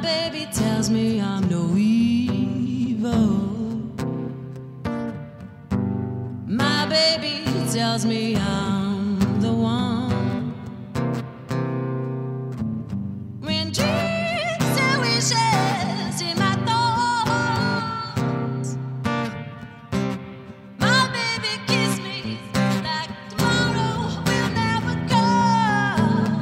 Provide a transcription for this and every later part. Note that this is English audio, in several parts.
baby tells me I'm no evil. My baby tells me I'm the one. When dreams and wishes in my thoughts, my baby kiss me like tomorrow will never come.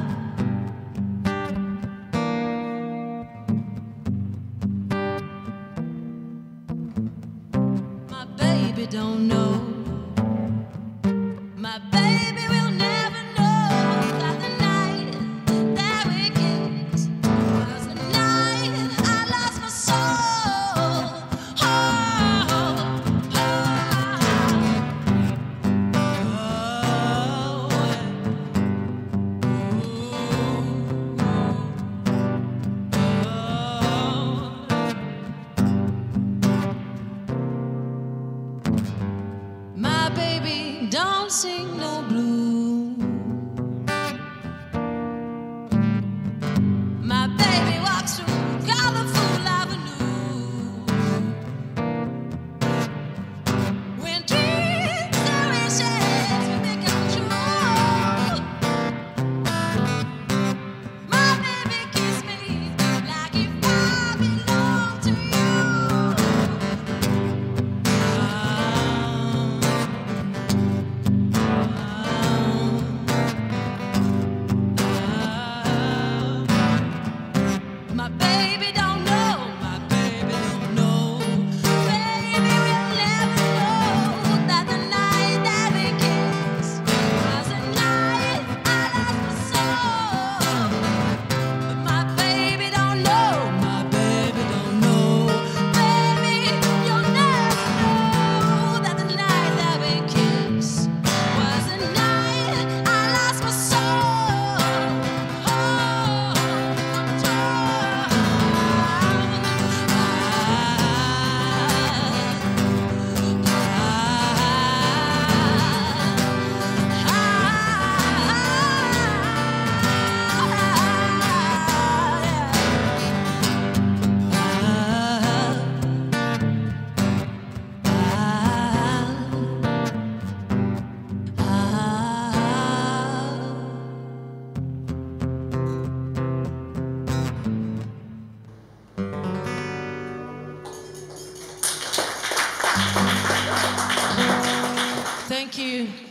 My baby don't know. My baby will never know that the night that we kissed was the night I lost my soul. Oh, my baby don't sing no blues. My baby walks through colorful avenue. When dreams and wishes become true, my baby kiss me like if I belong to you. My baby don't know, my baby don't know. Baby will never know that the night that we kissed was the night I lost my soul. But my baby don't know, my baby don't know. Baby, you'll never know that the night that we kissed was the night I lost my soul. Thank you.